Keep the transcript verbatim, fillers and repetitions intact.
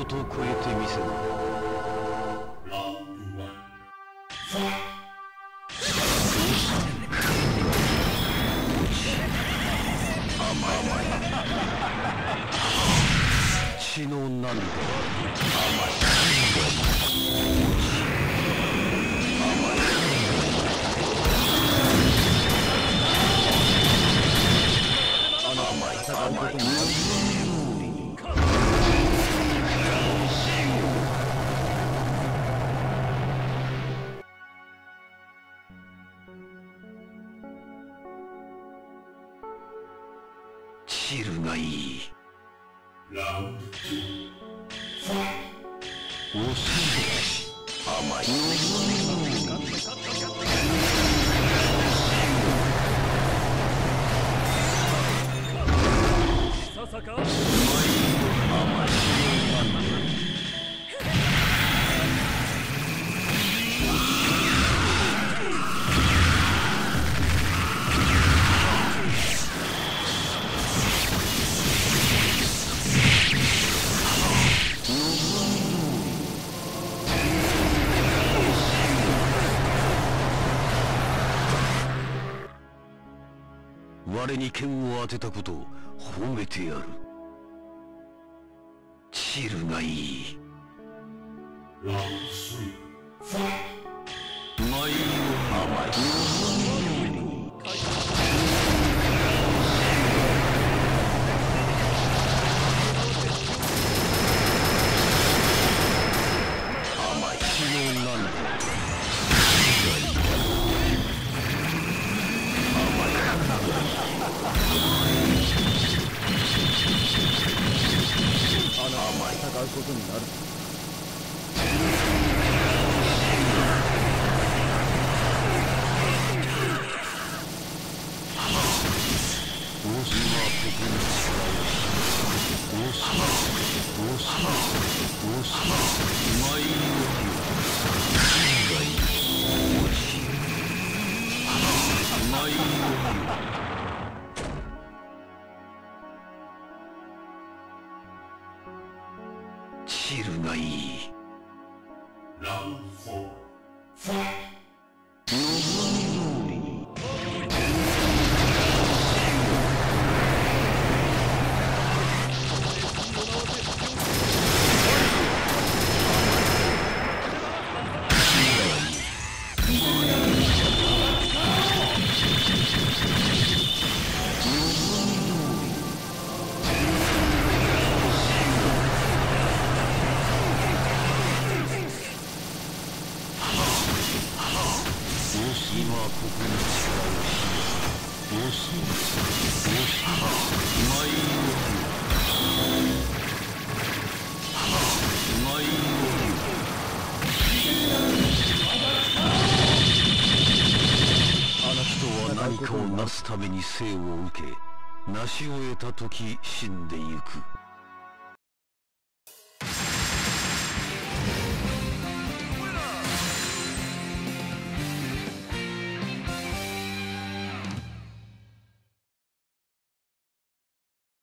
と超えてみせろ。血の涙。あなたが戦うことになる。チルがいい。ラウンドツー。おしい甘い。ささか甘い。我に剣を当てたことを褒めてやる。チルがいい。ラウンドスリー。舞を甘い。甘い。血の涙。戦うことになる。王子はここに力をし、王子王子王子舞をがいい。王子舞をチルがいい。ラウンドフォー。今ここに力をし、王子王子舞を舞をあの人は何かをなすために生を受け、成し終えた時死んでゆく。